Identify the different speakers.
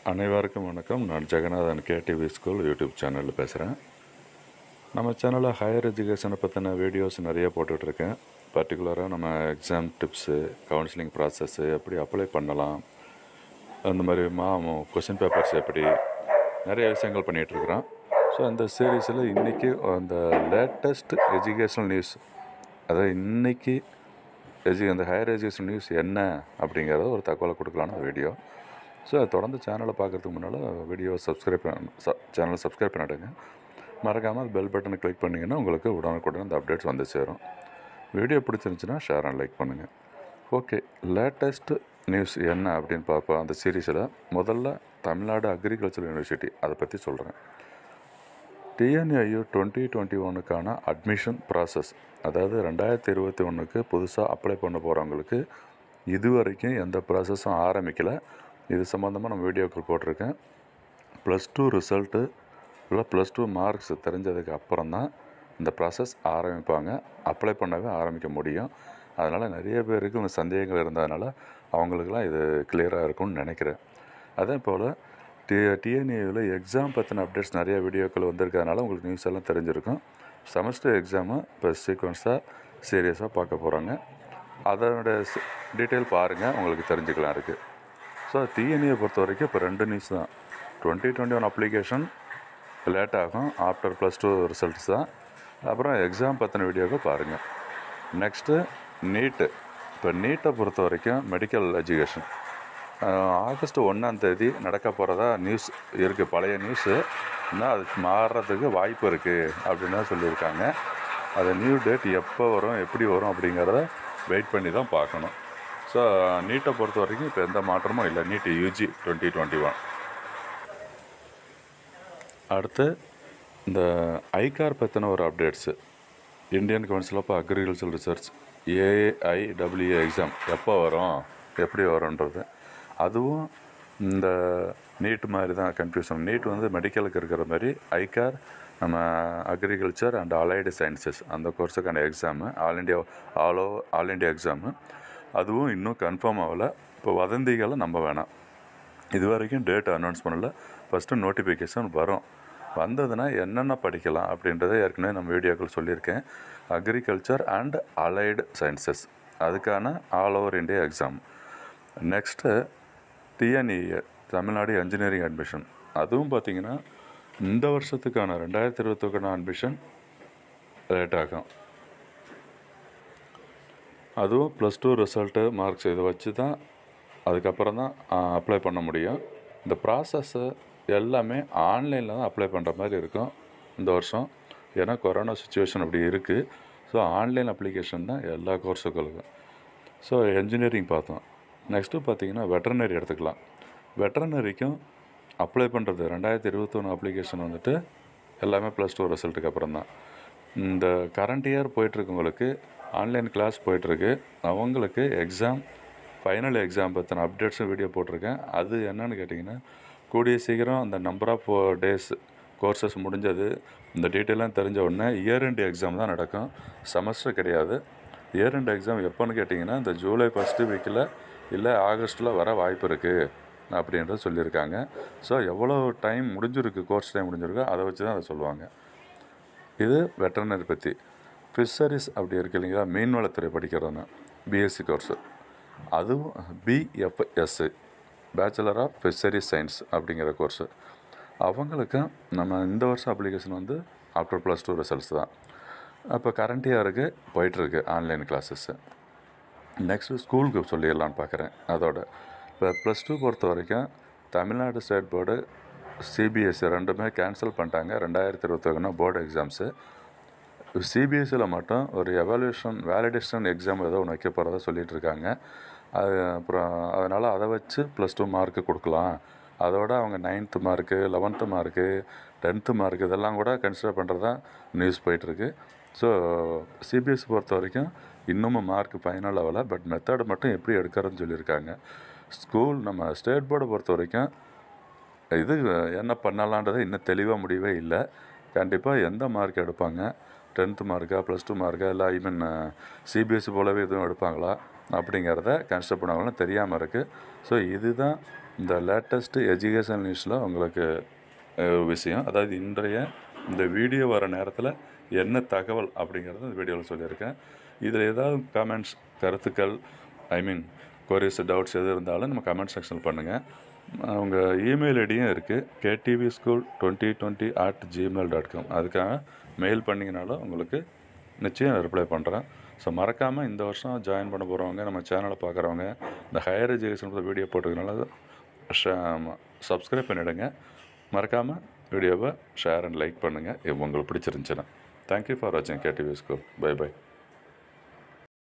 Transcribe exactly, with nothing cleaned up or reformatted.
Speaker 1: அனைவருக்கும் வணக்கம். நான் ஜெகநாதன் கேடிவி ஸ்கூல் யூடியூப் சேனலில் பேசுகிறேன். நம்ம சேனலில் ஹையர் எஜுகேஷனை பற்றின வீடியோஸ் நிறைய போட்டுட்ருக்கேன். பர்டிகுலராக நம்ம எக்ஸாம் டிப்ஸு, கவுன்சிலிங் ப்ராசஸ்ஸு எப்படி அப்ளை பண்ணலாம், அந்த மாதிரி மா கொஷின் பேப்பர்ஸ் எப்படி நிறைய விஷயங்கள் பண்ணிகிட்ருக்குறோம். ஸோ அந்த சீரீஸில் இன்றைக்கி அந்த லேட்டஸ்ட் எஜுகேஷ்னல் நியூஸ், அதாவது இன்றைக்கி எஜு அந்த ஹையர் எஜுகேஷன் நியூஸ் என்ன அப்படிங்கிறத ஒரு தகவலை கொடுக்கலான வீடியோ. ஸோ தொடர்ந்து சேனலை பார்க்குறதுக்கு முன்னால் வீடியோ சப்ஸ்கிரைப் பண்ண ச சேனலை சப்ஸ்கிரைப் பண்ணிவிடுங்க. மறக்காமல் பெல் பட்டனை கிளிக் பண்ணிங்கன்னா உங்களுக்கு உடனுக்குடன் அந்த அப்டேட்ஸ் வந்து சேரும். வீடியோ பிடிச்சிருந்துச்சுன்னா ஷேர் அண்ட் லைக் பண்ணுங்கள். ஓகே, லேட்டஸ்ட்டு நியூஸ் என்ன அப்படின்னு பார்ப்போம். அந்த சீரீஸில் முதல்ல தமிழ்நாடு அக்ரிகல்ச்சர் யூனிவர்சிட்டி அதை பற்றி சொல்கிறேன். டிஎன்ஐயு டுவெண்ட்டி டுவெண்ட்டி ஒன்றுக்கான அட்மிஷன் ப்ராசஸ், அதாவது ரெண்டாயிரத்தி இருபத்தி ஒன்றுக்கு புதுசாக அப்ளை பண்ண போகிறவங்களுக்கு இது வரைக்கும் எந்த ப்ராசஸும் ஆரம்பிக்கலை. இது சம்மந்தமாக நம்ம வீடியோக்கள் போட்டிருக்கேன். ப்ளஸ் டூ ரிசல்ட்டு இல்லை ப்ளஸ் டூ மார்க்ஸ் தெரிஞ்சதுக்கு அப்புறம் தான் இந்த ப்ராசஸ் ஆரம்பிப்பாங்க, அப்ளை பண்ணவே ஆரம்பிக்க முடியும். அதனால் நிறைய பேருக்கு இந்த சந்தேகங்கள் இருந்ததுனால அவங்களுக்கெல்லாம் இது கிளியராக இருக்கும்னு நினைக்கிறேன். அதே போல் டி டிஎன்ஏவில் எக்ஸாம் பற்றின அப்டேட்ஸ் நிறைய வீடியோக்கள் வந்திருக்கிறதுனால உங்களுக்கு நியூஸ் எல்லாம் தெரிஞ்சிருக்கும். செமஸ்டர் எக்ஸாமு இப்போ சீக்வன்ஸாக சீரியஸாக பார்க்க போகிறாங்க. அதோட டீட்டெயில் பாருங்கள், உங்களுக்கு தெரிஞ்சுக்கலாம் இருக்குது. ஸோ டிஎன்ஏ பொறுத்த வரைக்கும் இப்போ ரெண்டு நியூஸ் தான். Twenty twenty one application late ஆகும் ஆஃப்டர் ப்ளஸ் டூ ரிசல்ட்ஸ் தான். அப்புறம் எக்ஸாம் பற்றின வீடியோவை பாருங்கள். Next NEET. இப்போ நீட்டை பொறுத்த வரைக்கும் மெடிக்கல் எஜுகேஷன் ஆகஸ்ட் ஒன்றாம் தேதி நடக்க போகிறதா நியூஸ் இருக்குது. பழைய நியூஸு இன்னும் அதுக்கு மாறுறதுக்கு வாய்ப்பு இருக்குது அப்படின்னு தான் சொல்லியிருக்காங்க. அது நியூ டேட் எப்போ வரும், எப்படி வரும் அப்படிங்கிறத வெயிட் பண்ணி தான் பார்க்கணும். ஸோ நீட்டை பொறுத்த வரைக்கும் இப்போ எந்த மாற்றமும் இல்லை. NEET UG twenty twenty one. அடுத்து இந்த ஐகார் பற்றின ஒரு updates. Indian council of agriculture research AIWA exam எப்போ வரும், எப்படி வரும்ன்றது. அதுவும் இந்த நீட் மாதிரி தான் கன்ஃபியூஷன். நீட் வந்து மெடிக்கலுக்கு இருக்கிற மாதிரி ஐகார் நம்ம அக்ரிகல்ச்சர் அண்ட் அலைடு சயின்சஸ் அந்த கோர்ஸுக்கான exam all India all over all India exam. அதுவும் இன்னும் கன்ஃபார்ம் ஆகலை. இப்போ வதந்திகளை நம்ப வேணாம். இது வரைக்கும் டேட் அனௌன்ஸ் பண்ணலை. ஃபஸ்ட்டு நோட்டிஃபிகேஷன் வரும். வந்ததுன்னா என்னென்ன படிக்கலாம் அப்படின்றத ஏற்கனவே நம்ம வீடியோக்கள் சொல்லியிருக்கேன். அக்ரிகல்ச்சர் அண்ட் அலைடு சயின்சஸ் அதுக்கான all over India exam. Next TNEA Tamil Nadu engineering admission. அதுவும் பார்த்திங்கன்னா இந்த வருஷத்துக்கான ரெண்டாயிரத்தி இருபத்தொக்கான அட்மிஷன் லேட் ஆகும். அதுவும் ப்ளஸ் டூ ரிசல்ட்டு மார்க்ஸ் இதை வச்சு தான் அதுக்கப்புறம் தான் அப்ளை பண்ண முடியும். இந்த ப்ராசஸ்ஸு எல்லாமே ஆன்லைனில் தான் அப்ளை பண்ணுற மாதிரி இருக்கும் இந்த வருஷம். ஏன்னா கொரோனா சுச்சுவேஷன் அப்படி இருக்குது. ஸோ ஆன்லைன் அப்ளிகேஷன் தான் எல்லா கோர்ஸுகளுக்கும். ஸோ என்ஜினியரிங் பார்த்தோம். நெக்ஸ்ட்டு பார்த்திங்கன்னா வெட்டர்னரி எடுத்துக்கலாம். வெட்டர்னரிக்கும் அப்ளை பண்ணுறது ரெண்டாயிரத்தி இருபத்தொன்று அப்ளிகேஷன் வந்துட்டு எல்லாமே ப்ளஸ் டூ ரிசல்ட்டுக்கு அப்புறம் தான். இந்த கரண்ட் இயர் போயிட்டுருக்கவங்களுக்கு ஆன்லைன் கிளாஸ் போயிட்டுருக்கு. அவங்களுக்கு எக்ஸாம் ஃபைனல் எக்ஸாம் பற்றின அப்டேட்ஸும் வீடியோ போட்டிருக்கேன். அது என்னென்னு கேட்டிங்கன்னா கூடிய சீக்கிரம் அந்த நம்பர் ஆஃப் டேஸ் கோர்சஸ் முடிஞ்சது இந்த டீட்டெயிலாம் தெரிஞ்ச உடனே இயர் எண்ட் எக்ஸாம் தான் நடக்கும், செமஸ்டர் கிடையாது. இயர் எண்ட் எக்ஸாம் எப்போன்னு கேட்டிங்கன்னா இந்த ஜூலை ஃபஸ்ட்டு வீக்கில் இல்லை ஆகஸ்ட்டில் வர வாய்ப்பு இருக்குது அப்படின்றது சொல்லியிருக்காங்க. ஸோ எவ்வளோ டைம் முடிஞ்சிருக்கு, கோர்ஸ் டைம் முடிஞ்சிருக்கோ அதை வச்சு தான் அதை சொல்லுவாங்க. இது வெட்டர்னரி பற்றி. ஃபிஷரிஸ் அப்படி இருக்கு இல்லைங்களா, மீன்வளத்துறை படிக்கிறதுனா பிஎஸ்சி கோர்ஸு. அதுவும் BFS bachelor of fisheries science அப்படிங்கிற கோர்ஸு. அவங்களுக்கு நம்ம இந்த வருஷம் அப்ளிகேஷன் வந்து ஆஃப்டர் ப்ளஸ் டூ ரிசல்ட்ஸ் தான். அப்போ கரண்ட் இயருக்கு போயிட்டுருக்கு ஆன்லைன் கிளாஸஸ்ஸு. நெக்ஸ்ட்டு ஸ்கூலுக்கு சொல்லிடலான்னு பார்க்குறேன். அதோட இப்போ ப்ளஸ் டூ பொறுத்த வரைக்கும் தமிழ்நாடு ஸ்டேட் போர்டு சிபிஎஸ்சி ரெண்டுமே கேன்சல் பண்ணிட்டாங்க. ரெண்டாயிரத்தி இருபத்தொன்னா போர்டு எக்ஸாம்ஸு. சிபிஎஸ்சியில் மட்டும் ஒரு எவாலுவேஷன் வேலிடேஷன் எக்ஸாம் ஏதோ ஒன்று வைக்க போகிறதா சொல்லிகிட்டு இருக்காங்க. அது அப்புறம் அதனால் அதை வச்சு ப்ளஸ் டூ மார்க்கு கொடுக்கலாம். அதோட அவங்க ninth mark, eleventh mark, tenth mark இதெல்லாம் கூட கன்சிடர் பண்ணுறதா நியூஸ் போயிட்டுருக்கு. ஸோ சிபிஎஸ்சி பொறுத்த வரைக்கும் இன்னமும் மார்க் ஃபைனல் ஆகலை. பட் மெத்தட் மட்டும் எப்படி எடுக்கிறதுன்னு சொல்லியிருக்காங்க. ஸ்கூல் நம்ம ஸ்டேட் போர்டை பொறுத்த வரைக்கும் இது என்ன பண்ணலான்றதை இன்னும் தெளிவாக முடியவே இல்லை. கண்டிப்பாக எந்த மார்க் எடுப்பாங்க, டென்த்து மார்க்கா ப்ளஸ் டூ மார்க்கா இல்லை ஐ மீன் சிபிஎஸ்சி போலவே எதுவும் எடுப்பாங்களா அப்படிங்கிறத கன்சிடர் பண்ணுவாங்கன்னு தெரியாமல் இருக்குது. ஸோ இதுதான் இந்த லேட்டஸ்ட்டு எஜுகேஷன் நியூஸில் உங்களுக்கு அஹ், விஷயம், அதாவது இன்றைய இந்த வீடியோ வர நேரத்தில் என்ன தகவல் அப்படிங்கிறத இந்த வீடியோவில் சொல்லியிருக்கேன். இதில் ஏதாவது கமெண்ட்ஸ், கருத்துக்கள், ஐ மீன் கொரிஸ், டவுட்ஸ் எது இருந்தாலும் நம்ம கமெண்ட் செக்ஷனில் பண்ணுங்கள். உங்கள் இமெயில் ஐடியும் இருக்குது, KTV school twenty twenty at gmail dot com. அதுக்காக மெயில் பண்ணிங்கனாலும் உங்களுக்கு நிச்சயம் ரிப்ளை பண்ணுறேன். ஸோ மறக்காமல் இந்த வருஷம் ஜாயின் பண்ண போகிறவங்க, நம்ம சேனலை பார்க்குறவங்க, இந்த ஹையர் எஜுகேஷன் வீடியோ போட்டுக்கிறனால சப்ஸ்கிரைப் பண்ணிவிடுங்க. மறக்காமல் வீடியோவை ஷேர் அண்ட் லைக் பண்ணுங்கள் உங்களுக்கு பிடிச்சிருந்துச்சுன்னா. தேங்க்யூ ஃபார் வாட்சிங் கேடிவி ஸ்கூல். Bye by.